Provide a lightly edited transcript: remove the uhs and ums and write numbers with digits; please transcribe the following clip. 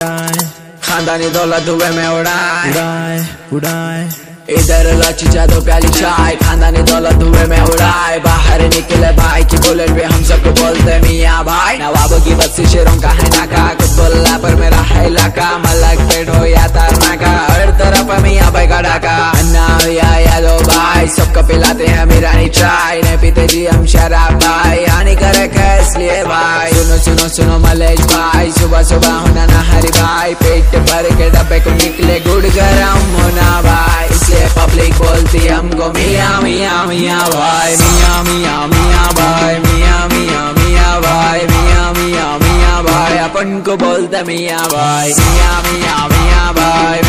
खानदानी दौलत धुएं में उड़ाए उड़ाए इधर लाची जादू प्याली चाय, खानदानी दौलत धुएं में उड़ाए। बाहर निकले भाई की बुलेट पे हम सबको बोलते मियाँ भाई। नवाबों की बस्ती शेरों का है नाका, कुतुल्ला पर मेरा है इलाका। मलक पेट हो या तारनाका, हर तरफ मियाँ भाई का डाका। अन्ना या दो भाई सबको पिलाते हैं मीरानी चाय, नहीं पीते जी हम शराब भाई, हानिकारक है इसलिए भाई। सुनो सुनो सुनो मलेश भाई, सुबह सुबह होना ना हरी भाई, पेट भर के डब्बे को निकले गुड़ गरम होना भाई। इसलिए पब्लिक बोलती हमको मियाँ मियाँ मियाँ भाई, मियाँ मियाँ मियाँ भाई, मियाँ मियाँ मियाँ भाई, मियाँ मियाँ मियाँ भाई। अपन को बोलते मियाँ भाई, मियाँ मियाँ मियाँ भाई,